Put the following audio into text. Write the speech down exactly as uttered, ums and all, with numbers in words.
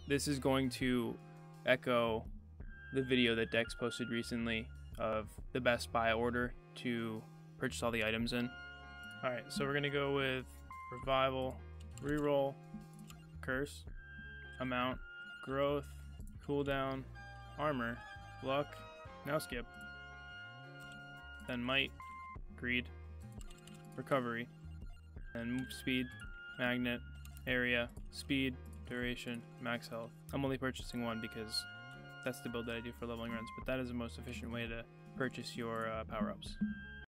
this is going to echo the video that Dex posted recently of the best buy order to purchase all the items in. Alright, so we're going to go with Revival, Reroll, Curse, Amount, Growth, Cooldown, Armor, Luck, now Skip, then Might, Greed, Recovery, then Move Speed, Magnet, Area, Speed, Duration, Max Health. I'm only purchasing one because that's the build that I do for leveling runs, but that is the most efficient way to purchase your uh, power-ups.